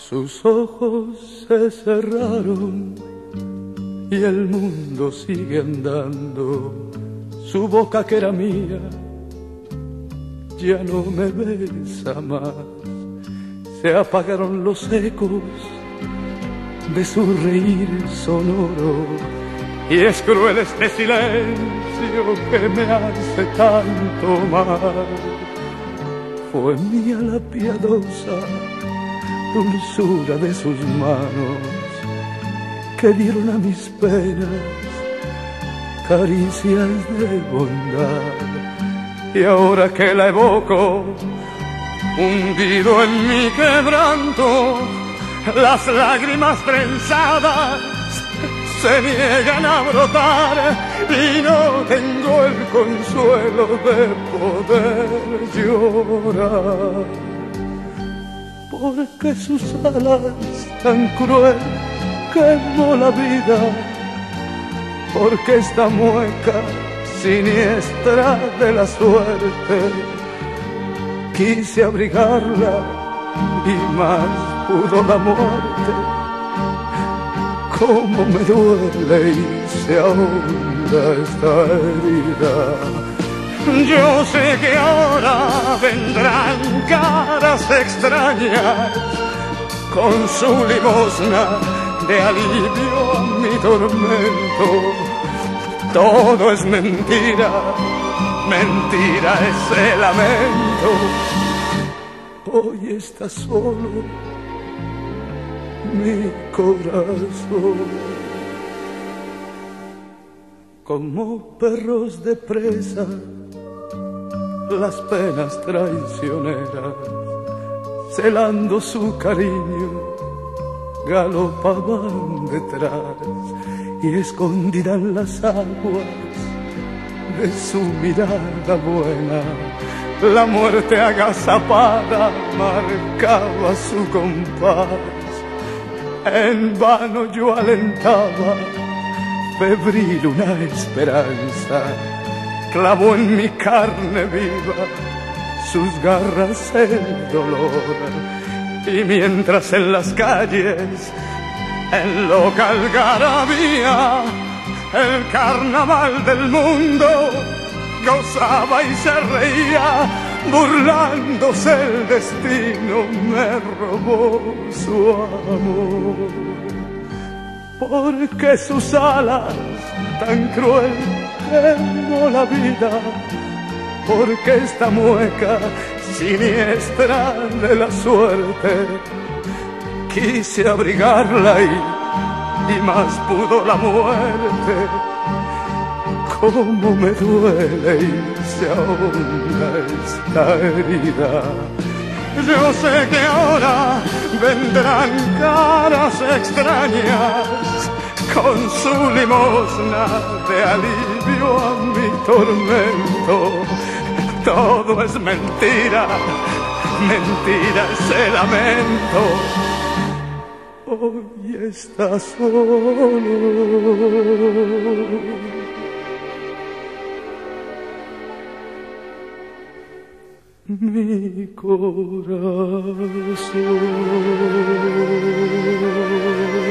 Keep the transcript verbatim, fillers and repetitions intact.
Sus ojos se cerraron y el mundo sigue andando. Su boca que era mía ya no me besa más. Se apagaron los ecos de su reír sonoro y es cruel este silencio que me hace tanto mal. Fue mía la piadosa dulzura de sus manos que dieron a mis penas caricias de bondad. Y ahora que la evoco, hundido en mi quebranto, las lágrimas trenzadas se niegan a brotar y no tengo el consuelo de poder llorar. Porque sus alas tan cruel quemó la vida, porque esta mueca siniestra de la suerte quise abrigarla y más pudo la muerte. Cómo me duele y se ahonda esta herida. Yo sé que ahora vendrán caras extrañas con su limosna de alivio a mi tormento. Todo es mentira, mentira ese lamento. Hoy está solo mi corazón. Como perros de presa, las penas traicioneras, celando su cariño, galopaban detrás y escondida en las aguas de su mirada buena, la muerte agazapada marcaba su compás. En vano yo alentaba febril una esperanza, clavó en mi carne viva sus garras el dolor. Y mientras en las calles, en loca algarabía, el carnaval del mundo gozaba y se reía, burlándose el destino me robó su amor. Porque sus alas tan cruel quemó la vida, porque esta mueca siniestra de la suerte quise abrigarla y, y más pudo la muerte. Cómo me duele y se ahonda esta herida. Yo sé que ahora vendrán caras extrañas con su limosna de alivio a mi tormento. Todo es mentira, mentira ese lamento. Hoy está solo mi corazón.